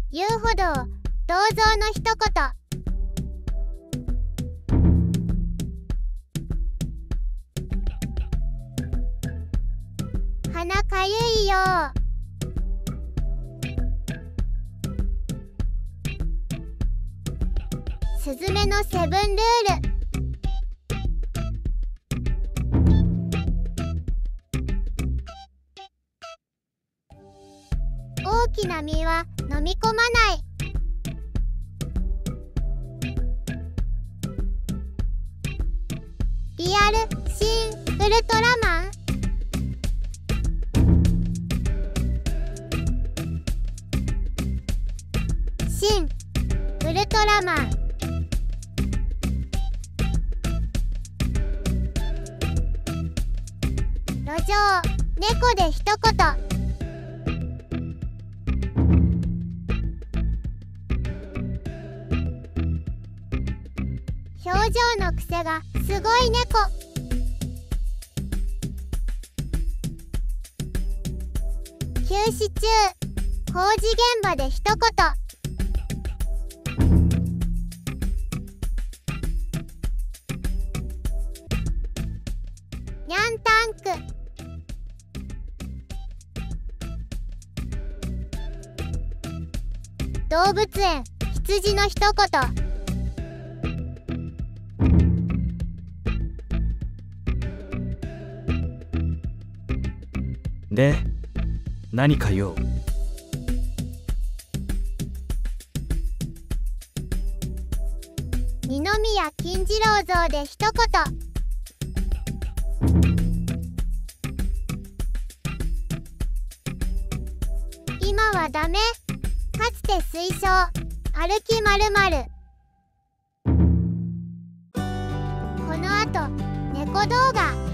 遊歩道銅像の一言。鼻かゆいよ。すずめのセブンルール。大きな実は飲み込まない。リアルシン・ウルトラマン。シン・ウルトラマン。路上猫で一言。表情の癖がすごい猫。休止中工事現場で一言。ニャンタンク。動物園羊の一言。 で、何か用？ 二宮金次郎像で一言。今はダメ。かつて推奨。歩き〇〇。このあと猫動画。